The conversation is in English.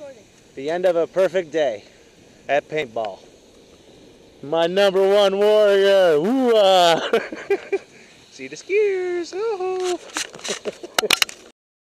The end of a perfect day at paintball. My #1 warrior. Woo-ah. See the skiers. Oh.